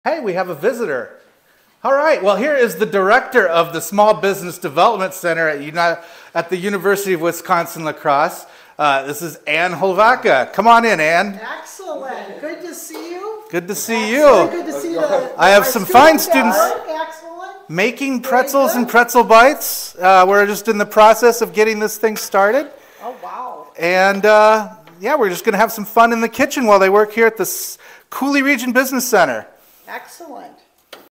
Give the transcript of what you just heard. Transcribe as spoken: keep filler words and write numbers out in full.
Hey, we have a visitor. All right, well, here is the director of the Small Business Development Center at, Uni at the University of Wisconsin-La Crosse. Uh, this is Ann Holvaka. Come on in, Ann. Excellent. Good to see you. Good to see Excellent. you. Good to see the, I have some fine students Excellent. making pretzels and pretzel bites. Uh, we're just in the process of getting this thing started. Oh, wow. And uh, yeah, we're just going to have some fun in the kitchen while they work here at the Coulee Region Business Center. Excellent.